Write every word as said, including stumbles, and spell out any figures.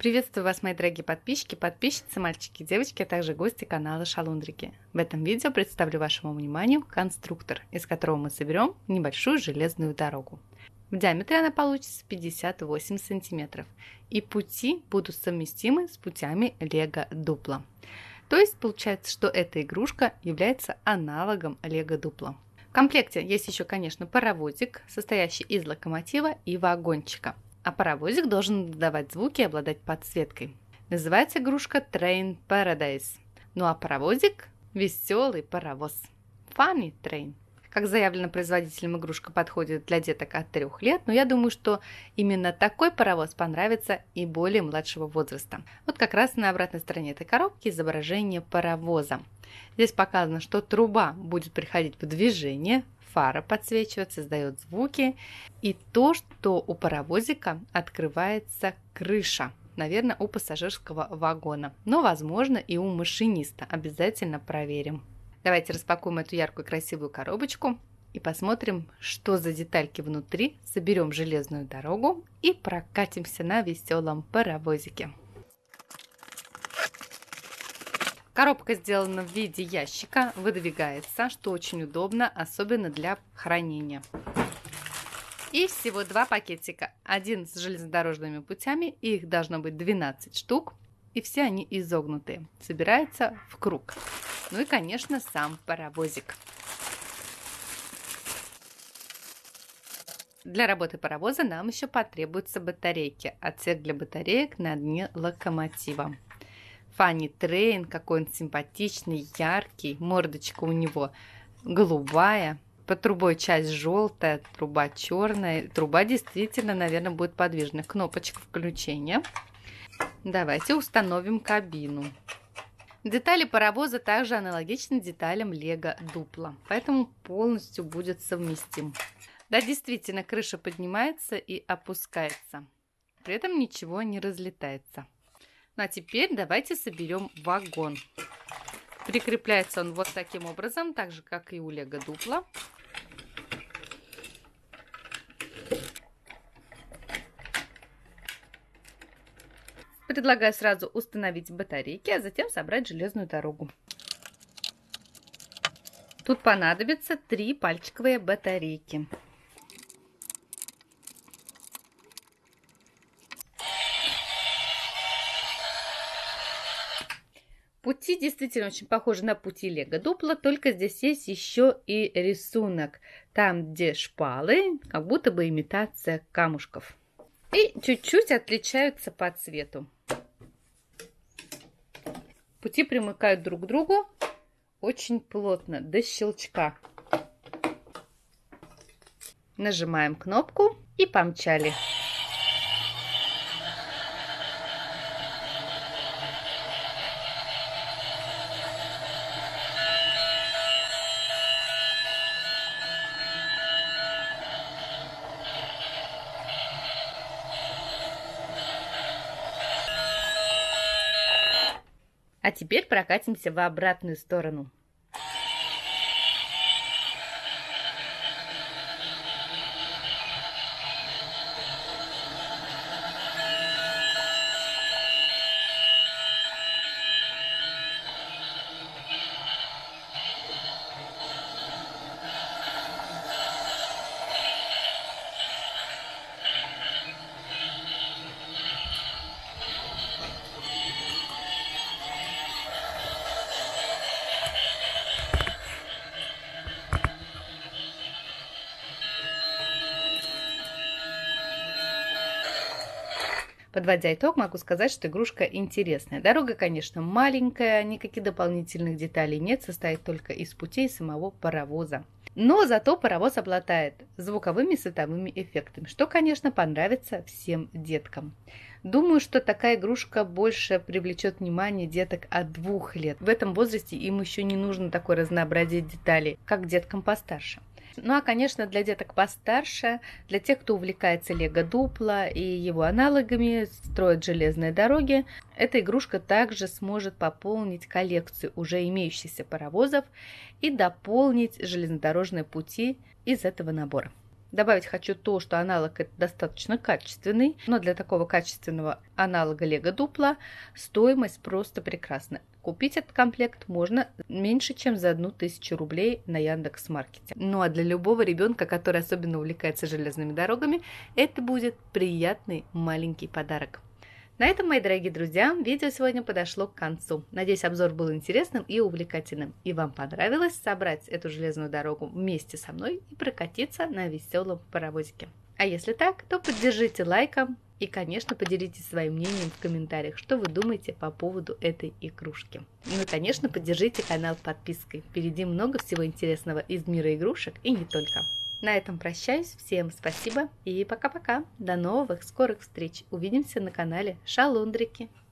Приветствую вас, мои дорогие подписчики, подписчицы, мальчики и девочки, а также гости канала Шалундрики. В этом видео представлю вашему вниманию конструктор, из которого мы соберем небольшую железную дорогу. В диаметре она получится пятьдесят восемь сантиметров, и пути будут совместимы с путями Лего Дупла. То есть получается, что эта игрушка является аналогом Лего Дупла. В комплекте есть еще, конечно, паровозик, состоящий из локомотива и вагончика. А паровозик должен выдавать звуки и обладать подсветкой. Называется игрушка Train Paradise. Ну а паровозик – веселый паровоз. Funny Train. Как заявлено производителем, игрушка подходит для деток от трех лет, но я думаю, что именно такой паровоз понравится и более младшего возраста. Вот как раз на обратной стороне этой коробки изображение паровоза. Здесь показано, что труба будет приходить в движение, фара подсвечивается, издает звуки, и то, что у паровозика открывается крыша, наверное, у пассажирского вагона, но, возможно, и у машиниста. Обязательно проверим. Давайте распакуем эту яркую красивую коробочку и посмотрим, что за детальки внутри. Соберем железную дорогу и прокатимся на веселом паровозике. Коробка сделана в виде ящика, выдвигается, что очень удобно, особенно для хранения. И всего два пакетика. Один с железнодорожными путями, их должно быть двенадцать штук, и все они изогнутые. Собирается в круг. Ну и, конечно, сам паровозик. Для работы паровоза нам еще потребуются батарейки. Отсек для батареек на дне локомотива. Funny Train, какой он симпатичный, яркий, мордочка у него голубая, под трубой часть желтая, труба черная. Труба действительно, наверное, будет подвижная. Кнопочка включения. Давайте установим кабину. Детали паровоза также аналогичны деталям Лего Дупла, поэтому полностью будет совместим. Да, действительно, крыша поднимается и опускается, при этом ничего не разлетается. Ну а теперь давайте соберем вагон. Прикрепляется он вот таким образом, так же как и у Лего Дупла. Предлагаю сразу установить батарейки, а затем собрать железную дорогу. Тут понадобится три пальчиковые батарейки. Пути действительно очень похожи на пути Лего Дупла, только здесь есть еще и рисунок. Там, где шпалы, как будто бы имитация камушков. И чуть-чуть отличаются по цвету. Пути примыкают друг к другу очень плотно, до щелчка. Нажимаем кнопку и помчали. А теперь прокатимся в обратную сторону. Подводя итог, могу сказать, что игрушка интересная. Дорога, конечно, маленькая, никаких дополнительных деталей нет, состоит только из путей самого паровоза. Но зато паровоз обладает звуковыми и световыми эффектами, что, конечно, понравится всем деткам. Думаю, что такая игрушка больше привлечет внимание деток от двух лет. В этом возрасте им еще не нужно такое разнообразие деталей, как деткам постарше. Ну а, конечно, для деток постарше, для тех, кто увлекается Лего Дупла и его аналогами, строит железные дороги, эта игрушка также сможет пополнить коллекцию уже имеющихся паровозов и дополнить железнодорожные пути из этого набора. Добавить хочу то, что аналог это достаточно качественный, но для такого качественного аналога Лего Duplo стоимость просто прекрасна. Купить этот комплект можно меньше, чем за одну тысячу рублей на Яндекс.Маркете. Ну а для любого ребенка, который особенно увлекается железными дорогами, это будет приятный маленький подарок. На этом, мои дорогие друзья, видео сегодня подошло к концу. Надеюсь, обзор был интересным и увлекательным, и вам понравилось собрать эту железную дорогу вместе со мной и прокатиться на веселом паровозике. А если так, то поддержите лайком и, конечно, поделитесь своим мнением в комментариях, что вы думаете по поводу этой игрушки. Ну и, конечно, поддержите канал подпиской. Впереди много всего интересного из мира игрушек и не только. На этом прощаюсь. Всем спасибо и пока-пока. До новых скорых встреч. Увидимся на канале Шалундрики.